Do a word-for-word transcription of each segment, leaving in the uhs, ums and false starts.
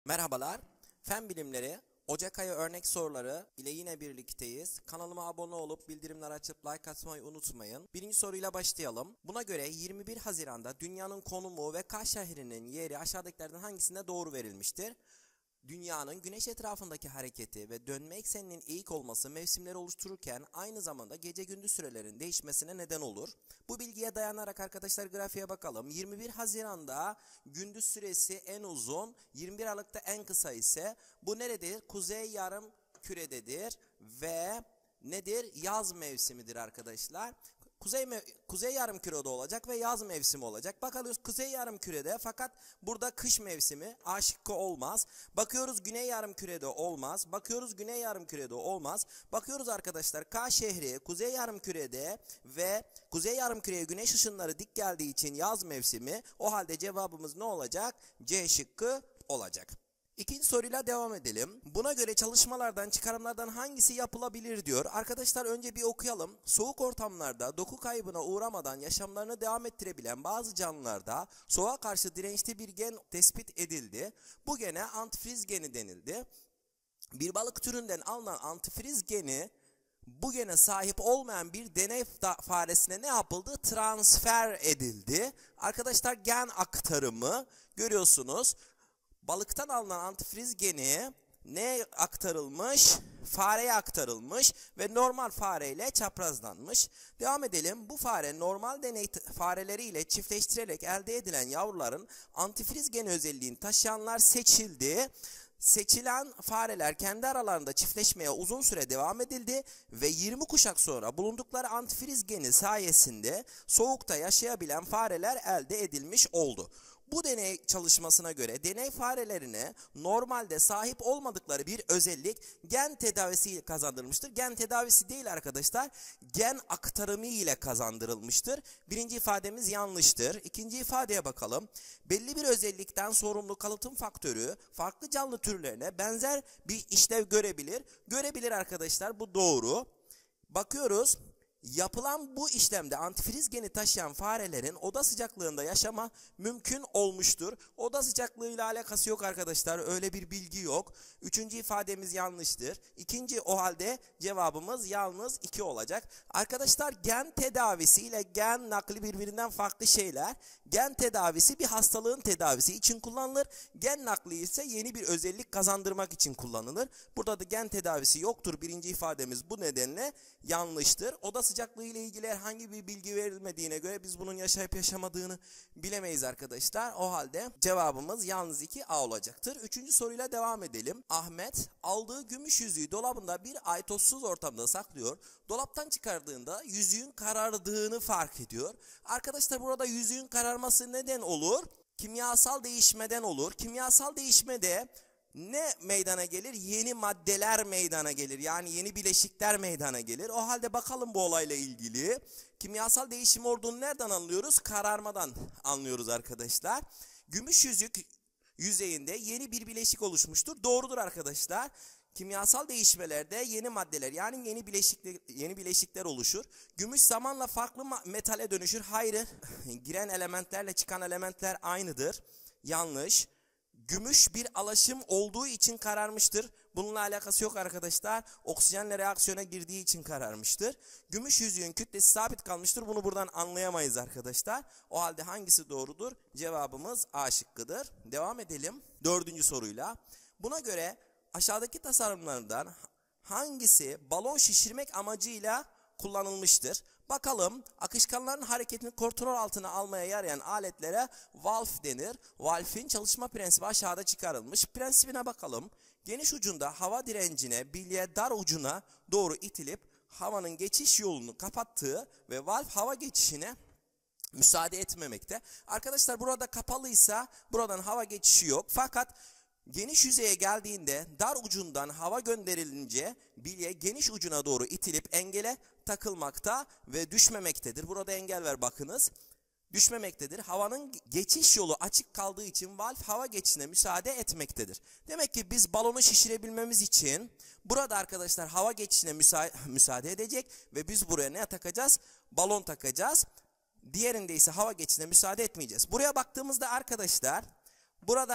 Merhabalar, Fen Bilimleri Ocak ayı örnek soruları ile yine birlikteyiz. Kanalıma abone olup bildirimleri açıp like atmayı unutmayın. Birinci soruyla başlayalım. Buna göre yirmi bir Haziran'da dünyanın konumu ve Kaş şehrinin yeri aşağıdakilerden hangisinde doğru verilmiştir? Dünyanın güneş etrafındaki hareketi ve dönme ekseninin eğik olması mevsimleri oluştururken aynı zamanda gece gündüz sürelerinin değişmesine neden olur. Bu bilgiye dayanarak arkadaşlar grafiğe bakalım. yirmi bir Haziran'da gündüz süresi en uzun, yirmi bir Aralık'ta en kısa ise bu nerededir? Kuzey yarım kürededir ve nedir? Yaz mevsimidir arkadaşlar. Kuzey, kuzey yarımkürede olacak ve yaz mevsimi olacak. Bakalıyoruz kuzey yarımkürede fakat burada kış mevsimi A şıkkı olmaz. Bakıyoruz güney yarımkürede olmaz. Bakıyoruz güney yarımkürede olmaz. Bakıyoruz arkadaşlar K şehri kuzey yarımkürede ve kuzey yarımküreye güneş ışınları dik geldiği için yaz mevsimi. O halde cevabımız ne olacak? C şıkkı olacak. İkinci soruyla devam edelim. Buna göre çalışmalardan, çıkarımlardan hangisi yapılabilir diyor. Arkadaşlar önce bir okuyalım. Soğuk ortamlarda doku kaybına uğramadan yaşamlarını devam ettirebilen bazı canlılarda soğuğa karşı dirençli bir gen tespit edildi. Bu gene antifriz geni denildi. Bir balık türünden alınan antifriz geni bu gene sahip olmayan bir deney faresine ne yapıldı? Transfer edildi. Arkadaşlar gen aktarımı görüyorsunuz. Balıktan alınan antifriz geni neye aktarılmış? Fareye aktarılmış ve normal fareyle çaprazlanmış. Devam edelim. Bu fare normal deney fareleriyle çiftleştirerek elde edilen yavruların antifriz geni özelliğini taşıyanlar seçildi. Seçilen fareler kendi aralarında çiftleşmeye uzun süre devam edildi ve yirmi kuşak sonra bulundukları antifriz geni sayesinde soğukta yaşayabilen fareler elde edilmiş oldu. Bu deney çalışmasına göre deney farelerine normalde sahip olmadıkları bir özellik gen tedavisi kazandırılmıştır. Gen tedavisi değil arkadaşlar, gen aktarımı ile kazandırılmıştır. Birinci ifademiz yanlıştır. İkinci ifadeye bakalım. Belli bir özellikten sorumlu kalıtım faktörü farklı canlı türlerine benzer bir işlev görebilir. Görebilir arkadaşlar, bu doğru. Bakıyoruz. Yapılan bu işlemde antifriz geni taşıyan farelerin oda sıcaklığında yaşama mümkün olmuştur. Oda sıcaklığıyla alakası yok arkadaşlar. Öyle bir bilgi yok. Üçüncü ifademiz yanlıştır. İkinci, o halde cevabımız yalnız iki olacak. Arkadaşlar gen tedavisi ile gen nakli birbirinden farklı şeyler. Gen tedavisi bir hastalığın tedavisi için kullanılır. Gen nakli ise yeni bir özellik kazandırmak için kullanılır. Burada da gen tedavisi yoktur. Birinci ifademiz bu nedenle yanlıştır. Oda sıcaklığı ile ilgili herhangi bir bilgi verilmediğine göre biz bunun yaşayıp yaşamadığını bilemeyiz arkadaşlar. O halde cevabımız yalnız iki A olacaktır. Üçüncü soruyla devam edelim. Ahmet aldığı gümüş yüzüğü dolabında bir ay tozsuz ortamda saklıyor. Dolaptan çıkardığında yüzüğün karardığını fark ediyor. Arkadaşlar burada yüzüğün kararması neden olur? Kimyasal değişmeden olur. Kimyasal değişmede ne meydana gelir? Yeni maddeler meydana gelir. Yani yeni bileşikler meydana gelir. O halde bakalım bu olayla ilgili. Kimyasal değişim olduğunu nereden anlıyoruz? Kararmadan anlıyoruz arkadaşlar. Gümüş yüzük yüzeyinde yeni bir bileşik oluşmuştur. Doğrudur arkadaşlar. Kimyasal değişmelerde yeni maddeler yani yeni bileşikler, yeni bileşikler oluşur. Gümüş zamanla farklı metale dönüşür. Hayır, giren elementlerle çıkan elementler aynıdır. Yanlış. Gümüş bir alaşım olduğu için kararmıştır. Bununla alakası yok arkadaşlar. Oksijenle reaksiyona girdiği için kararmıştır. Gümüş yüzüğün kütlesi sabit kalmıştır. Bunu buradan anlayamayız arkadaşlar. O halde hangisi doğrudur? Cevabımız A şıkkıdır. Devam edelim dördüncü soruyla. Buna göre aşağıdaki tasarımlardan hangisi balon şişirmek amacıyla kullanılmıştır? Bakalım, akışkanların hareketini kontrol altına almaya yarayan aletlere valve denir. Valve'in çalışma prensibi aşağıda çıkarılmış. Prensibine bakalım. Geniş ucunda hava direncine, bilye dar ucuna doğru itilip havanın geçiş yolunu kapattığı ve valve hava geçişine müsaade etmemekte. Arkadaşlar burada kapalıysa buradan hava geçişi yok. Fakat geniş yüzeye geldiğinde dar ucundan hava gönderilince bilye geniş ucuna doğru itilip engele takılmakta ve düşmemektedir. Burada engel var bakınız. Düşmemektedir. Havanın geçiş yolu açık kaldığı için valve hava geçişine müsaade etmektedir. Demek ki biz balonu şişirebilmemiz için burada arkadaşlar hava geçişine müsa müsaade edecek ve biz buraya ne takacağız? Balon takacağız. Diğerinde ise hava geçişine müsaade etmeyeceğiz. Buraya baktığımızda arkadaşlar buradan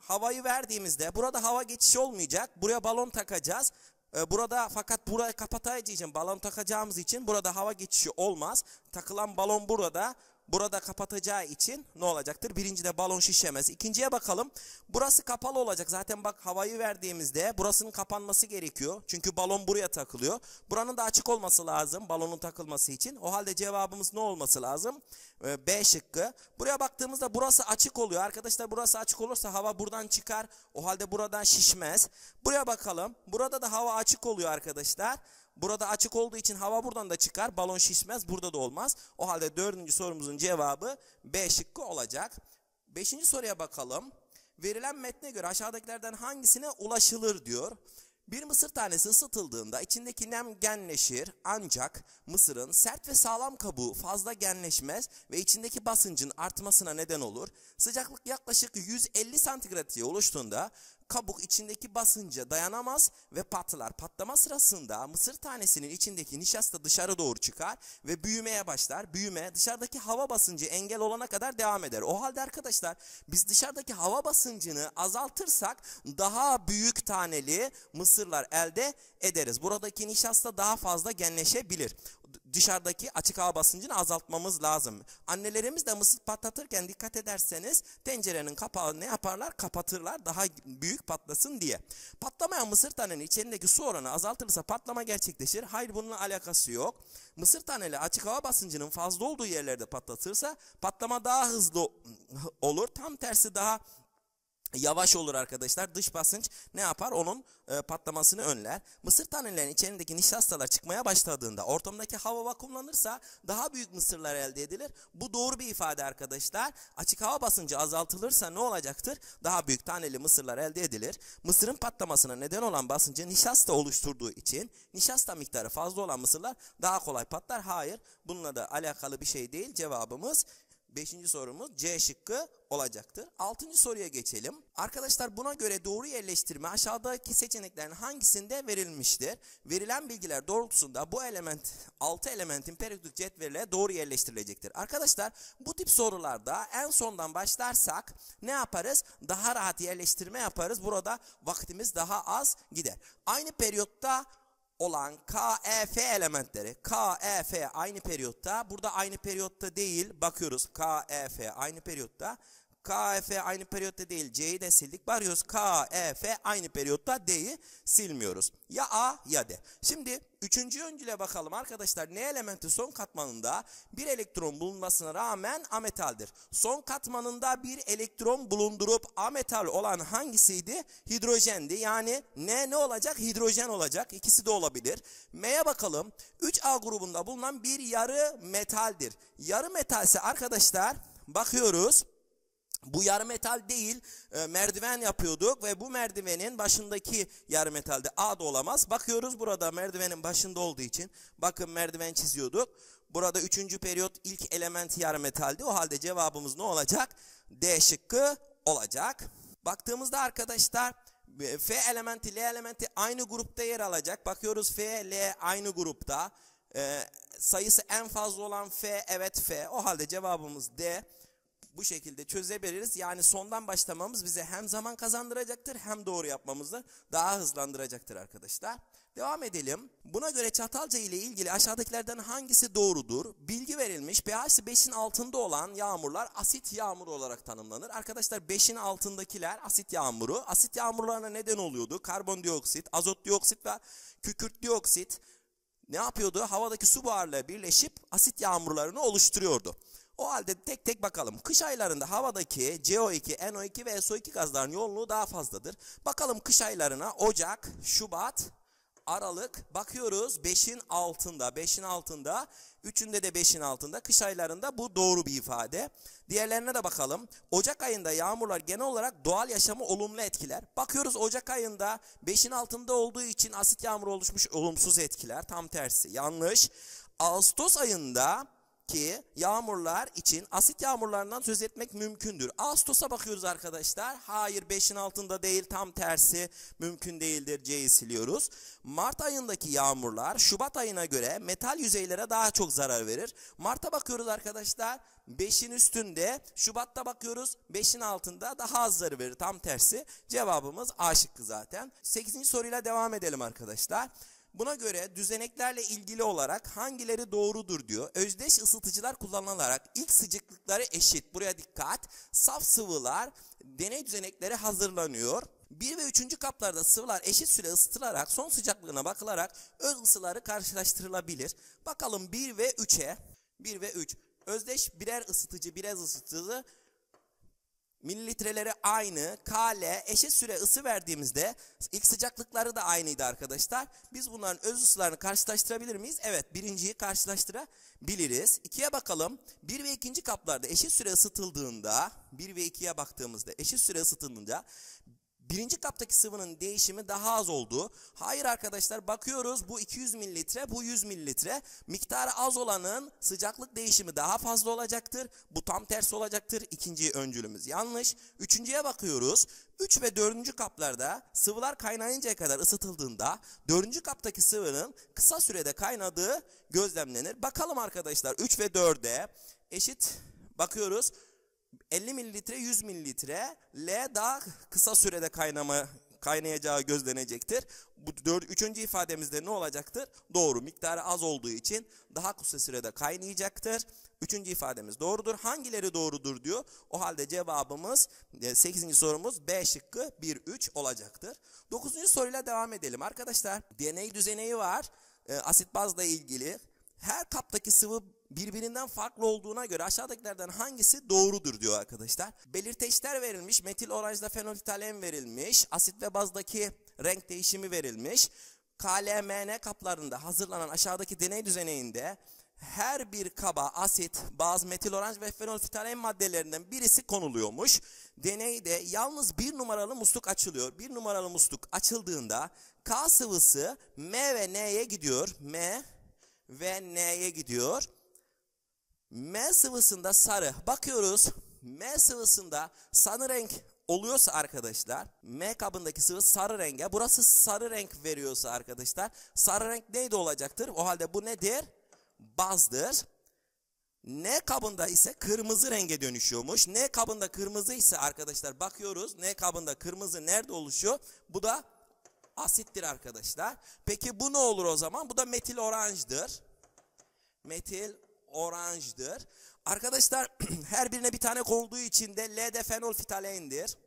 havayı verdiğimizde burada hava geçişi olmayacak. Buraya balon takacağız. Burada fakat burayı kapatacağı için, balon takacağımız için burada hava geçişi olmaz. Takılan balon burada. Burada kapatacağı için ne olacaktır? Birincide balon şişemez. İkinciye bakalım. Burası kapalı olacak. Zaten bak havayı verdiğimizde burasının kapanması gerekiyor. Çünkü balon buraya takılıyor. Buranın da açık olması lazım balonun takılması için. O halde cevabımız ne olması lazım? Ee, B şıkkı. Buraya baktığımızda burası açık oluyor. Arkadaşlar burası açık olursa hava buradan çıkar. O halde buradan şişmez. Buraya bakalım. Burada da hava açık oluyor arkadaşlar. Burada açık olduğu için hava buradan da çıkar. Balon şişmez. Burada da olmaz. O halde dördüncü sorumuzun cevabı B şıkkı olacak. Beşinci soruya bakalım. Verilen metne göre aşağıdakilerden hangisine ulaşılır diyor. Bir mısır tanesi ısıtıldığında içindeki nem genleşir ancak mısırın sert ve sağlam kabuğu fazla genleşmez ve içindeki basıncın artmasına neden olur. Sıcaklık yaklaşık yüz elli santigrat oluştuğunda kabuk içindeki basınca dayanamaz ve patlar. Patlama sırasında mısır tanesinin içindeki nişasta dışarı doğru çıkar ve büyümeye başlar. Büyüme dışarıdaki hava basıncı engel olana kadar devam eder. O halde arkadaşlar biz dışarıdaki hava basıncını azaltırsak daha büyük taneli mısırlar elde ederiz. Buradaki nişasta daha fazla genleşebilir. Dışarıdaki açık hava basıncını azaltmamız lazım. Annelerimiz de mısır patlatırken dikkat ederseniz tencerenin kapağını ne yaparlar? Kapatırlar daha büyük patlasın diye. Patlamayan mısır tanenin içindeki su oranı azaltılırsa patlama gerçekleşir. Hayır, bununla alakası yok. Mısır taneli açık hava basıncının fazla olduğu yerlerde patlatırsa patlama daha hızlı olur. Tam tersi daha yavaş olur arkadaşlar. Dış basınç ne yapar? Onun e, patlamasını önler. Mısır tanelerinin içerisindeki nişastalar çıkmaya başladığında ortamdaki hava vakumlanırsa daha büyük mısırlar elde edilir. Bu doğru bir ifade arkadaşlar. Açık hava basıncı azaltılırsa ne olacaktır? Daha büyük taneli mısırlar elde edilir. Mısırın patlamasına neden olan basıncı nişasta oluşturduğu için nişasta miktarı fazla olan mısırlar daha kolay patlar. Hayır, bununla da alakalı bir şey değil. Cevabımız beşinci sorumuz C şıkkı olacaktır. Altıncı soruya geçelim. Arkadaşlar buna göre doğru yerleştirme aşağıdaki seçeneklerin hangisinde verilmiştir? Verilen bilgiler doğrultusunda bu element altı elementin periyodik cetvelle doğru yerleştirilecektir. Arkadaşlar bu tip sorularda en sondan başlarsak ne yaparız? Daha rahat yerleştirme yaparız. Burada vaktimiz daha az gider. Aynı periyotta olan K, E, F elementleri. K, E, F aynı periyotta. Burada aynı periyotta değil. Bakıyoruz K, E, F aynı periyotta. K, E, F aynı periyotta değil. C'yi de sildik. Bakıyoruz K, E, F aynı periyotta. D'yi silmiyoruz. Ya A ya D. Şimdi üçüncü öncüle bakalım arkadaşlar. Ne elementi son katmanında bir elektron bulunmasına rağmen ametaldir? Son katmanında bir elektron bulundurup ametal olan hangisiydi? Hidrojendi. Yani ne ne olacak? Hidrojen olacak. İkisi de olabilir. M'ye bakalım. üç A grubunda bulunan bir yarı metaldir. Yarı metalse arkadaşlar bakıyoruz. Bu yarı metal değil, e, merdiven yapıyorduk ve bu merdivenin başındaki yarı metalde A da olamaz. Bakıyoruz burada merdivenin başında olduğu için, bakın merdiven çiziyorduk. Burada üçüncü periyot ilk element yarı metaldi. O halde cevabımız ne olacak? D şıkkı olacak. Baktığımızda arkadaşlar F elementi, L elementi aynı grupta yer alacak. Bakıyoruz F, L aynı grupta. E, sayısı en fazla olan F, evet F. O halde cevabımız D. Bu şekilde çözebiliriz. Yani sondan başlamamız bize hem zaman kazandıracaktır hem doğru yapmamızı daha hızlandıracaktır arkadaşlar. Devam edelim. Buna göre Çatalca ile ilgili aşağıdakilerden hangisi doğrudur? Bilgi verilmiş. pH'si beşin altında olan yağmurlar asit yağmuru olarak tanımlanır. Arkadaşlar beşin altındakiler asit yağmuru. Asit yağmurlarına neden oluyordu? Karbondioksit, azot dioksit ve kükürt dioksit ne yapıyordu? Havadaki su buharıyla birleşip asit yağmurlarını oluşturuyordu. O halde tek tek bakalım. Kış aylarında havadaki C O iki, N O iki ve S O iki gazların yoğunluğu daha fazladır. Bakalım kış aylarına Ocak, Şubat, Aralık. Bakıyoruz beşin altında. beşin altında. Üçünde de beşin altında. Kış aylarında bu doğru bir ifade. Diğerlerine de bakalım. Ocak ayında yağmurlar genel olarak doğal yaşamı olumlu etkiler. Bakıyoruz Ocak ayında beşin altında olduğu için asit yağmuru oluşmuş, olumsuz etkiler. Tam tersi. Yanlış. Ağustos ayında ki yağmurlar için asit yağmurlarından söz etmek mümkündür. Ağustos'a bakıyoruz arkadaşlar. Hayır, beşin altında değil, tam tersi mümkün değildir. C'yi siliyoruz. Mart ayındaki yağmurlar Şubat ayına göre metal yüzeylere daha çok zarar verir. Mart'a bakıyoruz arkadaşlar. beşin üstünde, Şubat'ta bakıyoruz beşin altında, daha az zarar verir. Tam tersi. Cevabımız A şıkkı zaten. sekizinci soruyla devam edelim arkadaşlar. Buna göre düzeneklerle ilgili olarak hangileri doğrudur diyor. Özdeş ısıtıcılar kullanılarak ilk sıcaklıkları eşit. Buraya dikkat. Saf sıvılar deney düzenekleri hazırlanıyor. bir ve üçüncü kaplarda sıvılar eşit süre ısıtılarak son sıcaklığına bakılarak öz ısıları karşılaştırılabilir. Bakalım bir ve üçe. bir ve üç. Özdeş birer ısıtıcı, birer ısıtıcı. Mililitreleri aynı. K L eşit süre ısı verdiğimizde ilk sıcaklıkları da aynıydı arkadaşlar. Biz bunların öz ısılarını karşılaştırabilir miyiz? Evet, birinciyi karşılaştırabiliriz. ikiye bakalım. bir ve ikinci kaplarda eşit süre ısıtıldığında, bir ve ikiye baktığımızda eşit süre ısıtıldığında birinci kaptaki sıvının değişimi daha az oldu. Hayır arkadaşlar, bakıyoruz bu iki yüz mililitre, bu yüz mililitre. Miktarı az olanın sıcaklık değişimi daha fazla olacaktır. Bu tam tersi olacaktır. İkinci öncülümüz yanlış. Üçüncüye bakıyoruz. üç ve dördüncü kaplarda sıvılar kaynayıncaya kadar ısıtıldığında dördüncü kaptaki sıvının kısa sürede kaynadığı gözlemlenir. Bakalım arkadaşlar, üç ve dörde eşit bakıyoruz. elli mililitre, yüz mililitre. L daha kısa sürede kaynama, kaynayacağı gözlenecektir. Bu dört, üçüncü ifademizde ne olacaktır? Doğru. Miktarı az olduğu için daha kısa sürede kaynayacaktır. Üçüncü ifademiz doğrudur. Hangileri doğrudur diyor. O halde cevabımız sekizinci sorumuz B şıkkı bir üç olacaktır. dokuzuncu soruyla devam edelim arkadaşlar. Deney düzeneği var. E, asit bazla ilgili. Her kaptaki sıvı birbirinden farklı olduğuna göre aşağıdakilerden hangisi doğrudur diyor arkadaşlar. Belirteçler verilmiş. Metil oranjda fenolftalen verilmiş. Asit ve bazdaki renk değişimi verilmiş. K L M N kaplarında hazırlanan aşağıdaki deney düzeneğinde her bir kaba asit, baz, metil oranj ve fenolftalen maddelerinden birisi konuluyormuş. Deneyde yalnız bir numaralı musluk açılıyor. Bir numaralı musluk açıldığında K sıvısı M ve N'ye gidiyor. M ve N'ye gidiyor. M sıvısında sarı. Bakıyoruz. M sıvısında sarı renk oluyorsa arkadaşlar, M kabındaki sıvı sarı renge, burası sarı renk veriyorsa arkadaşlar, sarı renk neydi olacaktır? O halde bu nedir? Bazdır. N kabında ise kırmızı renge dönüşüyormuş. N kabında kırmızı ise arkadaşlar bakıyoruz. N kabında kırmızı nerede oluşuyor? Bu da asittir arkadaşlar. Peki bu ne olur o zaman? Bu da metil oranjdır. Metil oranjdır. Arkadaşlar her birine bir tane olduğu için de L de fenolftalendir.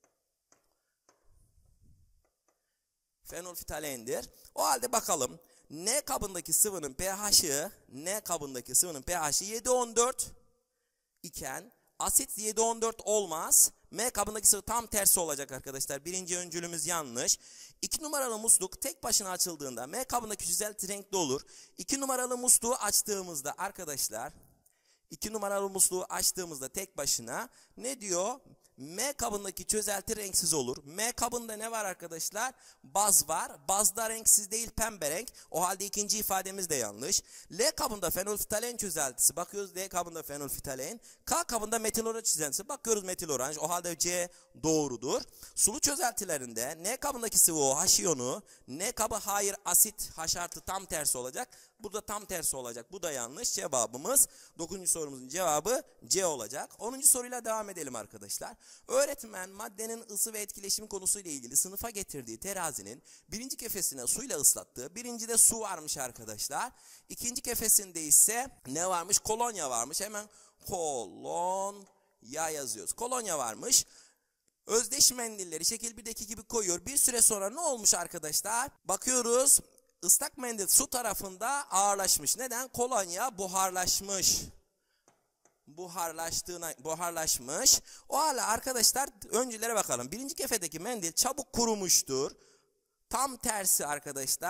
Fenolftalendir. O halde bakalım. N kabındaki sıvının pH'i, N kabındaki sıvının pH'i yedi on dört iken asit yedi on dört olmaz. M kabındaki sıvı tam tersi olacak arkadaşlar. Birinci öncülümüz yanlış. iki numaralı musluk tek başına açıldığında M kabındaki çözelti renkli olur. iki numaralı musluğu açtığımızda arkadaşlar, iki numaralı musluğu açtığımızda tek başına ne diyor? M kabındaki çözelti renksiz olur. M kabında ne var arkadaşlar? Baz var. Bazda renksiz değil, pembe renk. O halde ikinci ifademiz de yanlış. L kabında fenolftalen çözeltisi. Bakıyoruz L kabında fenolftalen. K kabında metil oranj çözeltisi. Bakıyoruz metil oranj. O halde C doğrudur. Sulu çözeltilerinde N kabındaki sıvı o H iyonu. N kabı hayır asit, H artı tam tersi olacak. Bu da tam tersi olacak. Bu da yanlış. Cevabımız dokuzuncu sorumuzun cevabı C olacak. onuncu soruyla devam edelim arkadaşlar. Öğretmen maddenin ısı ve etkileşimi konusuyla ilgili sınıfa getirdiği terazinin birinci kefesine suyla ıslattığı, birincide su varmış arkadaşlar. İkinci kefesinde ise ne varmış? Kolonya varmış. Hemen kolonya yazıyoruz. Kolonya varmış. Özdeş mendilleri şekil birdeki gibi koyuyor. Bir süre sonra ne olmuş arkadaşlar? Bakıyoruz. Islak mendil su tarafında ağırlaşmış. Neden? Kolonya buharlaşmış. Buharlaştığına, buharlaşmış. O hala arkadaşlar öncülere bakalım. Birinci kefedeki mendil çabuk kurumuştur. Tam tersi arkadaşlar.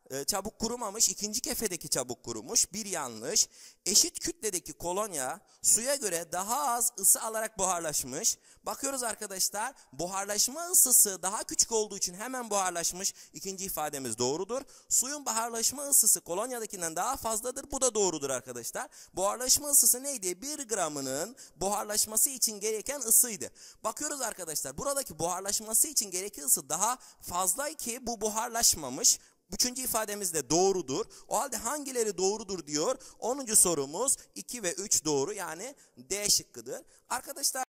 e, çabuk kurumamış, ikinci kefedeki çabuk kurumuş. Bir yanlış. Eşit kütledeki kolonya suya göre daha az ısı alarak buharlaşmış. Bakıyoruz arkadaşlar, buharlaşma ısısı daha küçük olduğu için hemen buharlaşmış. İkinci ifademiz doğrudur. Suyun buharlaşma ısısı kolonyadakinden daha fazladır. Bu da doğrudur arkadaşlar. Buharlaşma ısısı neydi? bir gramının buharlaşması için gereken ısıydı. Bakıyoruz arkadaşlar, buradaki buharlaşması için gereken ısı daha fazla ki bu buharlaşmamış. Üçüncü ifademiz de doğrudur. O halde hangileri doğrudur diyor. onuncu sorumuz iki ve üç doğru, yani D şıkkıdır. Arkadaşlar